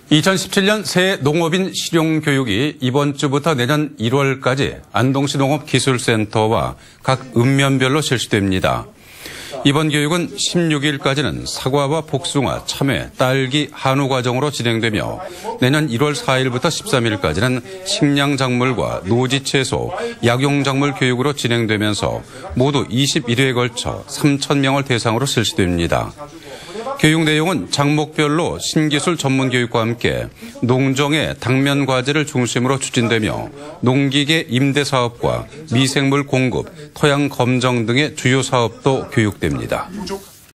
2017년 새 농업인 실용교육이 이번 주부터 내년 1월까지 안동시 농업기술센터와 각 읍면별로 실시됩니다. 이번 교육은 16일까지는 사과와 복숭아, 참외, 딸기, 한우 과정으로 진행되며 내년 1월 4일부터 13일까지는 식량작물과 노지채소, 약용작물 교육으로 진행되면서 모두 21회에 걸쳐 3,000명을 대상으로 실시됩니다. 교육 내용은 장목별로 신기술 전문교육과 함께 농정의 당면 과제를 중심으로 추진되며 농기계 임대 사업과 미생물 공급, 토양 검정 등의 주요 사업도 교육됩니다.